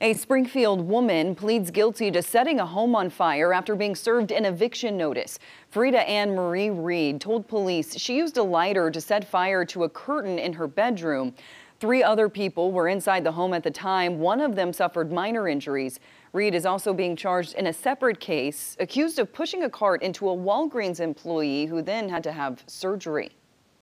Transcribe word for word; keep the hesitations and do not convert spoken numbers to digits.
A Springfield woman pleads guilty to setting a home on fire after being served an eviction notice. Frida Ann Marie Reed told police she used a lighter to set fire to a curtain in her bedroom. Three other people were inside the home at the time. One of them suffered minor injuries. Reed is also being charged in a separate case, accused of pushing a cart into a Walgreens employee who then had to have surgery.